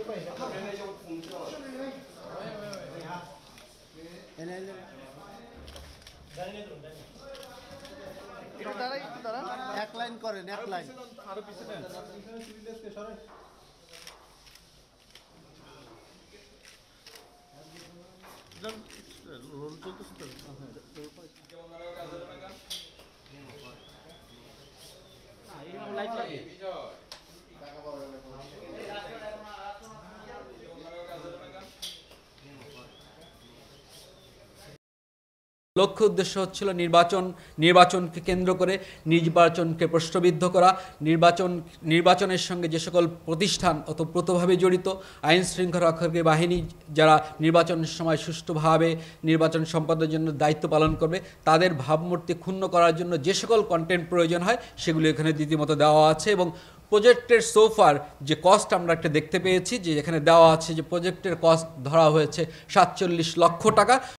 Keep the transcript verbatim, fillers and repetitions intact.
এক লাইন করেন, এক লাইন আরো পিছনে রোল চলতেছে তো। লাইট লাগে লক্ষ্য উদ্দেশ্য হচ্ছিল নির্বাচন নির্বাচনকে কেন্দ্র করে নির্বাচনকে প্রশ্নবিদ্ধ করা, নির্বাচন নির্বাচনের সঙ্গে যে সকল প্রতিষ্ঠান ওতপ্রোতভাবে জড়িত, আইন শৃঙ্খলা রক্ষাকারী বাহিনী যারা নির্বাচনের সময় সুষ্ঠুভাবে নির্বাচন সম্পাদনের জন্য দায়িত্ব পালন করবে, তাদের ভাবমূর্তি ক্ষুণ্ণ করার জন্য যে সকল কন্টেন্ট প্রয়োজন হয় সেগুলো এখানে রীতিমতো দেওয়া আছে। এবং প্রজেক্টের সোফার যে কস্ট আমরা একটা দেখতে পেয়েছি, যে এখানে দেওয়া আছে যে প্রজেক্টের কস্ট ধরা হয়েছে সাতচল্লিশ লক্ষ টাকা।